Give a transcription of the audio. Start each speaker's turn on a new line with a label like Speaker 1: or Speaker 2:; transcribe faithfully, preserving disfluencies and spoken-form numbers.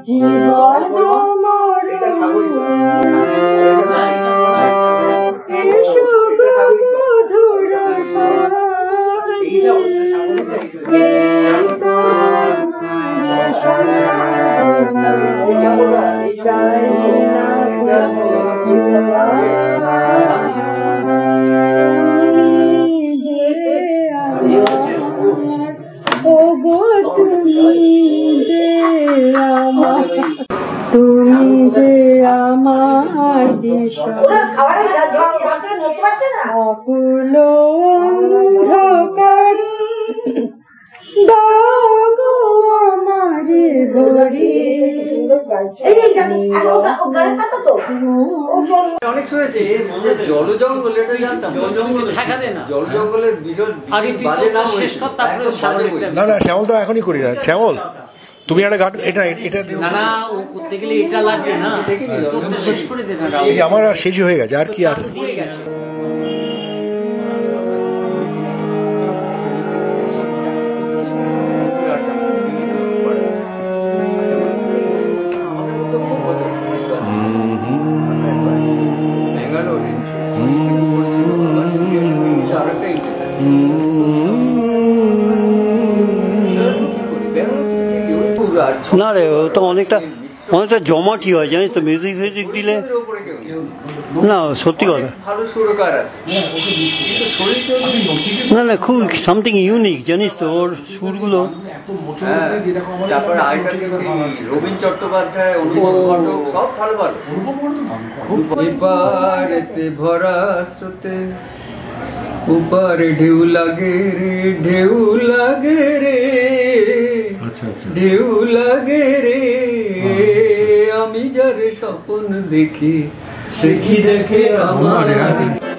Speaker 1: জীবন তুমি যে আমার দিশা অকুল অন্ধকার দাগ আমারে গড়ি।
Speaker 2: অনেক শুনেছি জল জঙ্গল, এটা জানতাম জল জঙ্গলের ভীষণ বাজে নাম শেষ কর, তারপরে
Speaker 3: না না শ্যামল তো এখনই করি না। শ্যামল তুমি একটা গান এটা এটা
Speaker 2: না না ও করতে গেলে এটা লাগবে না, শেষ করে দে না।
Speaker 3: এই আমার আর শেষ হয়ে গেছে, আর কি আর
Speaker 4: না রে, ও তো অনেকটা অনেকটা জমাটি হয় জানিস তো, মিউজিক ফিউজিক দিলে না সত্যি কথা। না না খুব সামথিং ইউনিক জানিস তো ওর সুরগুলো।
Speaker 2: রবীন চট্টোপাধ্যায়, সব ভালো ভালো। এবারেতে ভরা স্রোতে উপারে ঢেউ লাগে রে, ঢেউ লাগে রে, ঢেউ লাগে রে, আমি যারে স্বপ্ন দেখি দেখি দেখে আমার